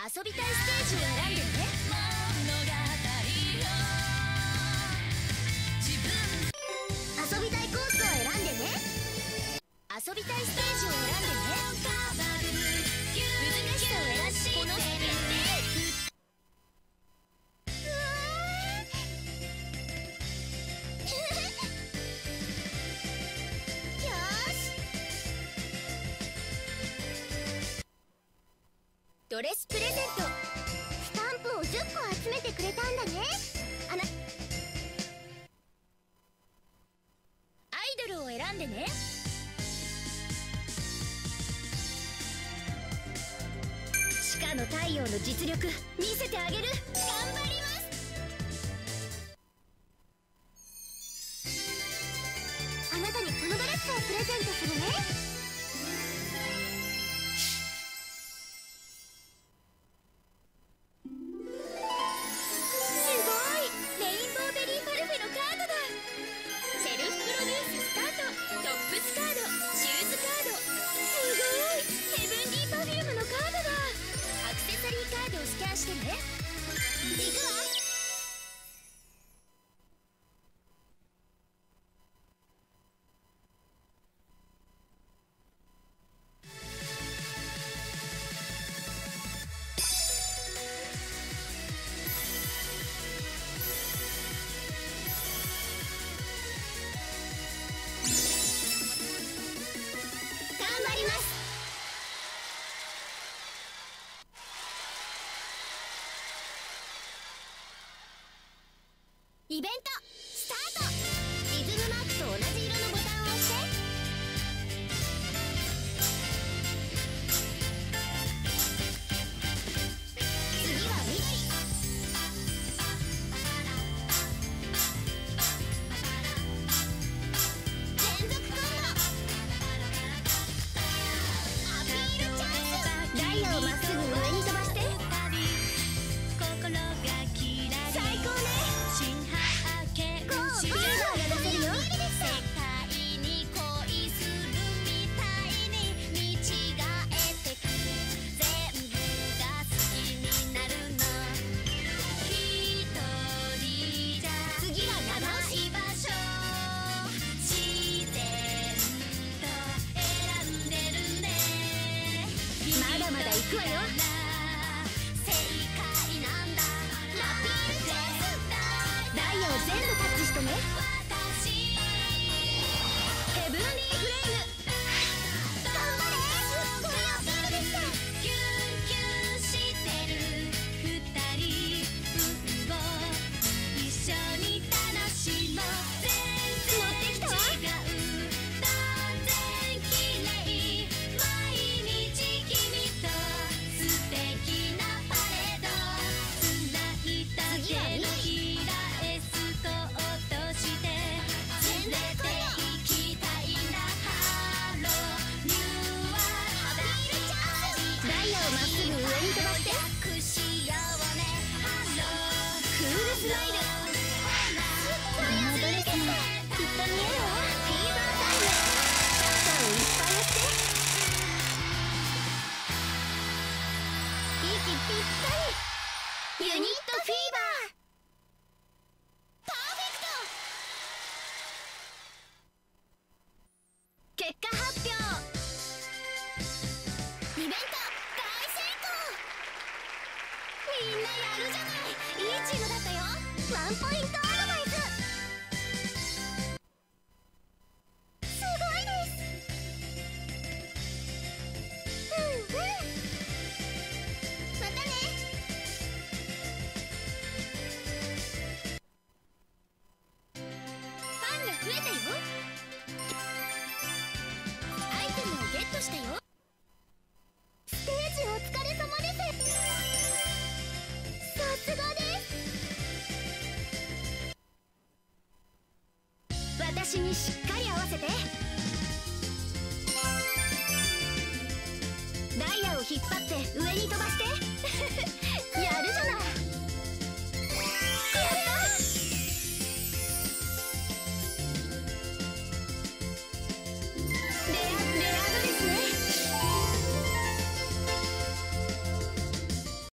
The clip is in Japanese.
遊びたいステージを選んでね。遊びたいコースを選んでね。遊びたいステージを選んでね。難しさを選んでこのステージ。ドレスプレゼント。スタンプを10個集めてくれたんだね。アイドルを選んでね。地下の太陽の実力見せてあげる。頑張ります。あなたにこのドレスをプレゼントするね。してね。行くわ。頑張ります。イベントスタート。リズムマークと同じ色のボタンを押して。次は緑。連続コンボ。アピールチャンス。ダイヤをまっすぐ上に飛ばして。最高ね。まだまだ行くわよ。ダイヤを全部タッチしてね。ヘブンリーフレーム。頑張れ。すっごいアピールできた。キュンキュンしてる二人分を一緒に楽しもう。持ってきたわ。断然綺麗。毎日君と素敵なパレード。繋いだ手のひらへスト落として連れて行きたいんだ。ハローニューワールド。ダイヤをまっすぐ上に飛ばして。楽しようね。ハロークールスマイル。このドレスもきっと似合うわ。フィーバータイム。シャッターをいっぱい押して。息ぴったり。ユニットフィーバー。パーフェクト。結果発表。イベント大成功。みんなやるじゃない。いいチームだったよ。ワンポイントアドバイス。すごいです。またね。ファンが増えたよ。アイテムをゲットしたよ。ステージお疲れ様です。さすがです。私にしっかり合わせて。ダイヤを引っ張って上に飛ば